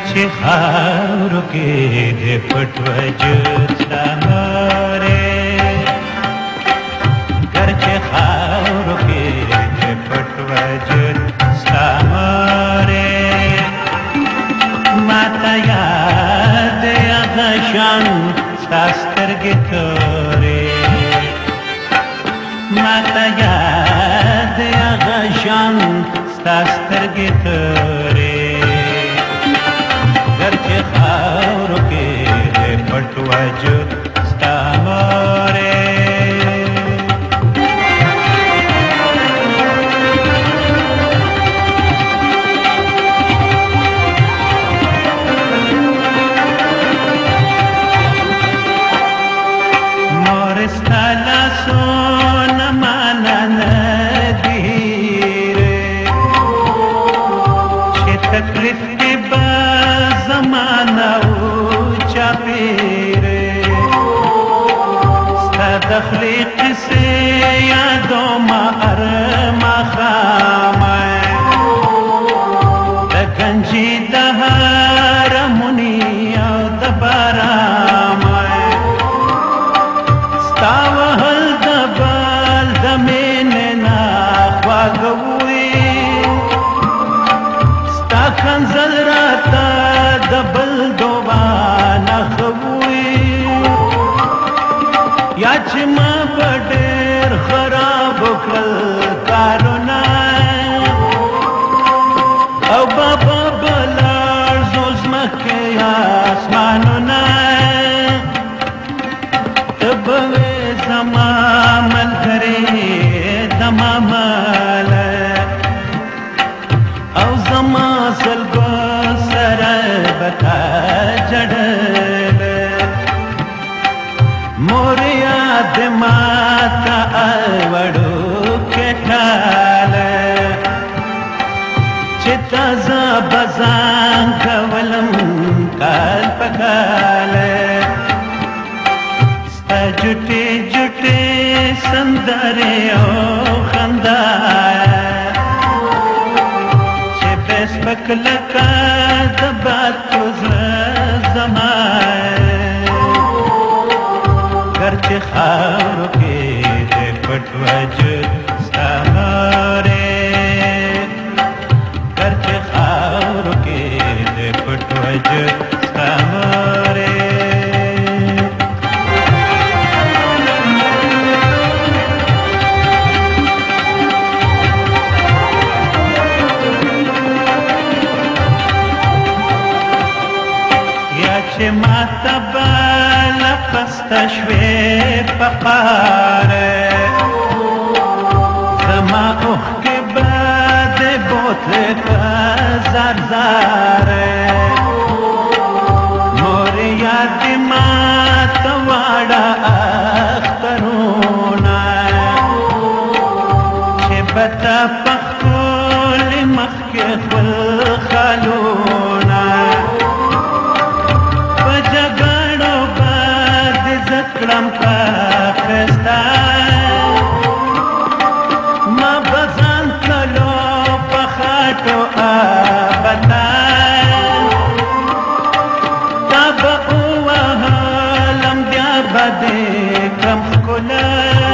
چې خاورو کې د پټ وجود ستا مورې ګر چې خاورو کې د پټ وجود ستا مورې ماته یاد دی هغه شان ستا سترګې تورې ماته یاد دی هغه شان ستا سترګې تورې ګر چې خاورو کې د پټ وجود ستا مورې مور ستا لاسونه مانا نه دي چې تکلیف کې به زمانه و چاپېره ستا د خولې قصې یادومه هر ماښامه د کنجي د هرموني او د بارامه ستا وهل د بال د مینې نه خواږه وي ستا ښکنځل راته د بل دوبانه ښه وي یا چې ما په ډېر خرابو کړل کارونه او بابا به لړزو ځمکې اسمانونه ته به وې زما ملګرې زما ملک او زما سلګو سره به تا جړل مور یاد ماته وړوکې ټاله چې تازه به ځان کولم کال په کاله ستا جوټې جوټې سندرې او خندا چې بې سپک لکه د باد په زړه زما ګر چې خاورو کې د پټ وجود ستا مورې ګر چې خاورو کې د پټ وجود ستا مورې چې ماته به لپسته شوې په قاره زما اوښکې به د بوتلې په زار زاره مورې یاد ماته واړه اخترونه چې به تا په ښکلې مخ کې خپل خالونه کړم په خستا ما به ځان تلو په خاټو ابدا تا به ووهلم بیا به دې کړم ښکلا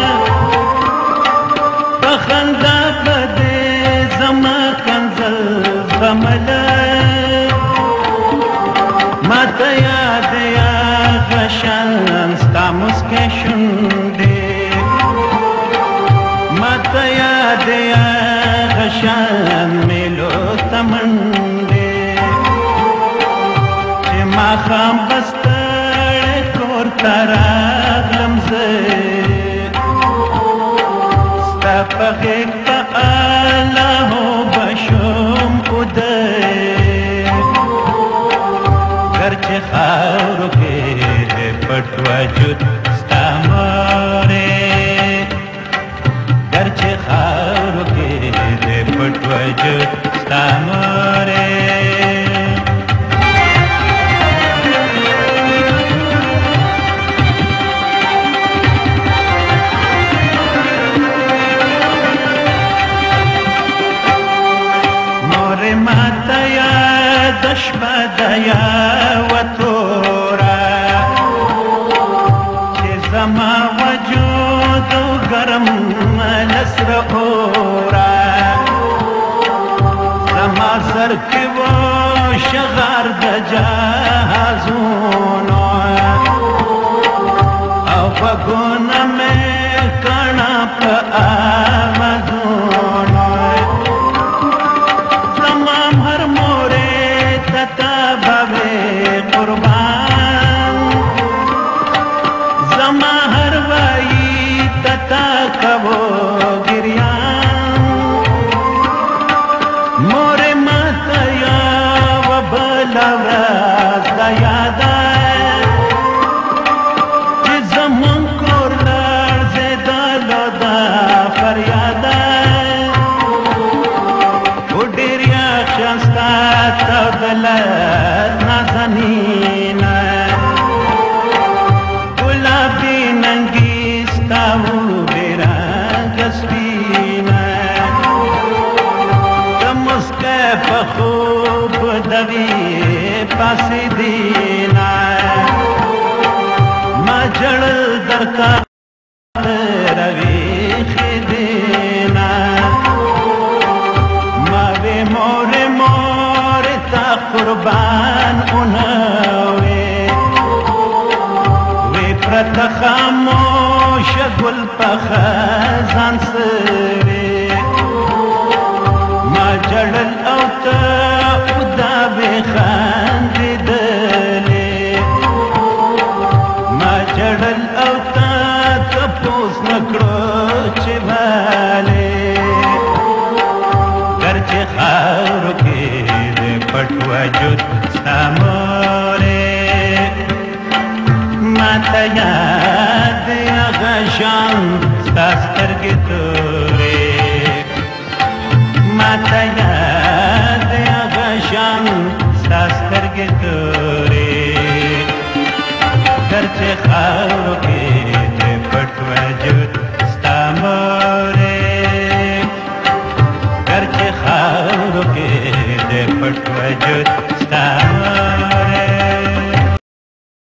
په خندا به دې زما کنځل زغمله ماته یاد هغه شان ستا مسکې شونډې ماته یاد هغه شان میلو ته منډې چې ماښام به ستړی کور ته راغلم زه ستا په غېږ په اللهو به شوم خدای ګر چې خاورو کې د پټ وجود ستا مورې ګر چې خاورو کې د پټ وجود ستا مورې مورې ماته یاد شپه د ستا کوو ګریان مور ماته یو بله ورځ دا یاده چې زمون کور لړزېدلو دا فریاده خو ډېر یخ یم ستا تودله نازنینه ګلابي ننګي ستا وړې رنګه سپینه د مسکۍ په خوب د وي پاسېدینه ما ژړل درته راویښېدینه ما وې مورې مورې تا قربان اونه وې وې پرته خاموشه ګل په خزان سوې ما ژړل او ته دا وې خندېدلې ما ژړل او ته تپوس نه کړو چې ولې ګرچې خاورو کې د پټ وجود